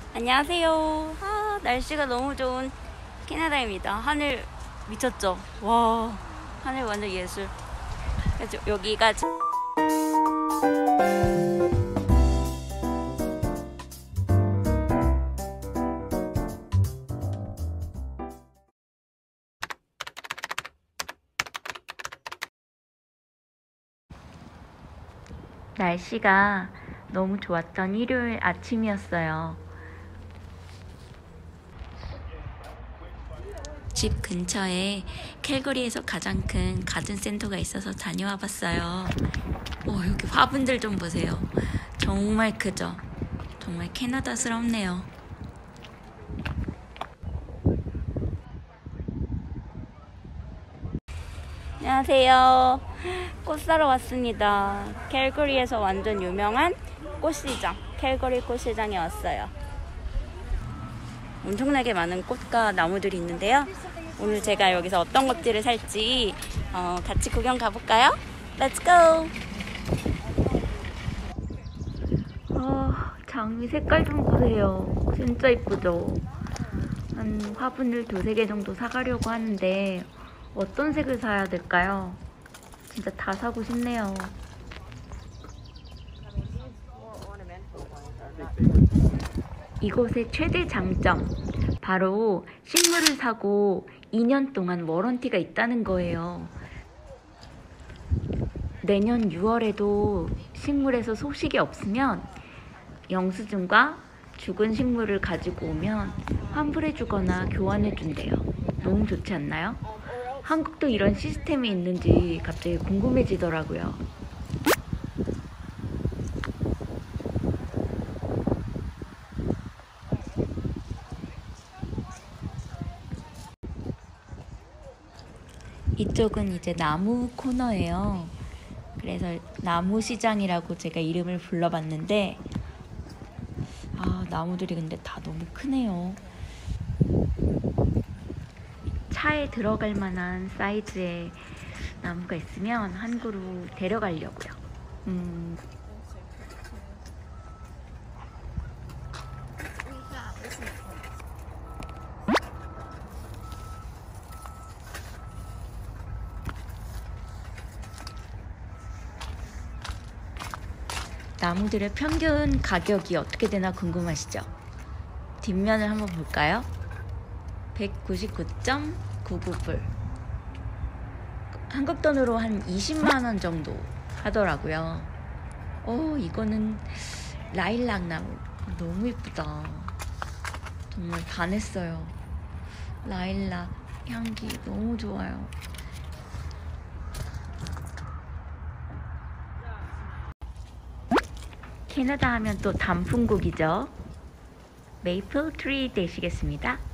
안녕하세요. 날씨가 너무 좋은 캐나다입니다. 하늘 미쳤죠? 와, 하늘 완전 예술. 그래서 여기가 날씨가 너무 좋았던 일요일 아침이었어요. 집 근처에 캘거리에서 가장 큰 가든 센터가 있어서 다녀와 봤어요. 여기 화분들 좀 보세요. 정말 크죠? 정말 캐나다스럽네요. 안녕하세요. 꽃 사러 왔습니다. 캘거리에서 완전 유명한 꽃시장, 캘거리 꽃시장에 왔어요. 엄청나게 많은 꽃과 나무들이 있는데요. 오늘 제가 여기서 어떤 것들을 살지 같이 구경 가볼까요? Let's go! 장미 색깔 좀 보세요. 진짜 이쁘죠? 한 화분을 2-3개 정도 사가려고 하는데 어떤 색을 사야 될까요? 진짜 다 사고 싶네요. 이곳의 최대 장점, 바로 식물을 사고 2년 동안 워런티가 있다는 거예요. 내년 6월에도 식물에서 소식이 없으면 영수증과 죽은 식물을 가지고 오면 환불해주거나 교환해준대요. 너무 좋지 않나요? 한국도 이런 시스템이 있는지 갑자기 궁금해지더라고요. 이쪽은 이제 나무 코너예요. 그래서 나무 시장이라고 제가 이름을 불러봤는데 나무들이 근데 다 너무 크네요. 차에 들어갈 만한 사이즈의 나무가 있으면 한 그루 데려가려고요. 나무들의 평균 가격이 어떻게 되나 궁금하시죠? 뒷면을 한번 볼까요? 199.99불. 한국 돈으로 한 20만원 정도 하더라고요. 이거는 라일락 나무. 너무 예쁘다. 정말 반했어요. 라일락 향기 너무 좋아요. 캐나다 하면 또 단풍국이죠. 메이플 트리 되시겠습니다.